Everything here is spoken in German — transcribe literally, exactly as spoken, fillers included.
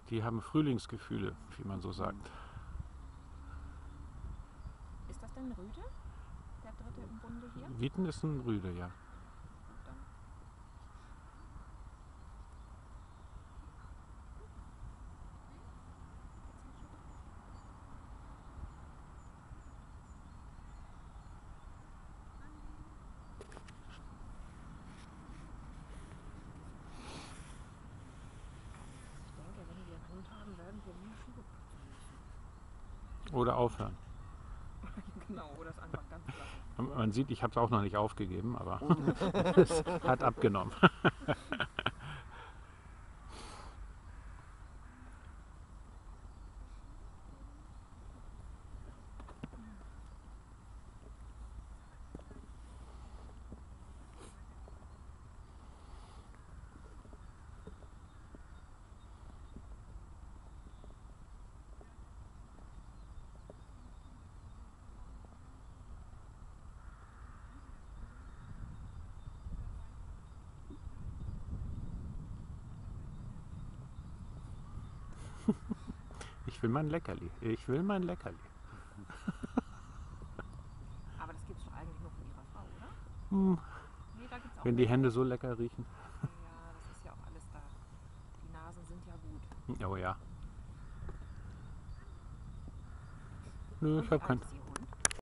Die haben Frühlingsgefühle, wie man so sagt. Ist das denn Rüde? Der dritte im Bunde hier? Wieten ist ein Rüde, ja. Gut, dann. Ich denke, wenn wir einen Hund haben, werden wir mehr Schuhe putzen müssen. Oder aufhören. Genau, oder es einfach ganz lassen. Man sieht, ich habe es auch noch nicht aufgegeben, aber es hat abgenommen. Ich will mein Leckerli. Ich will mein Leckerli. Aber das gibt es doch eigentlich nur von ihrer Frau, oder? Hm. Nee, da gibt's auch Wenn die welche. Hände so lecker riechen. Ja, das ist ja auch alles da. Die Nasen sind ja gut. Oh ja. Nö, Und ich wie habe alt kein. ist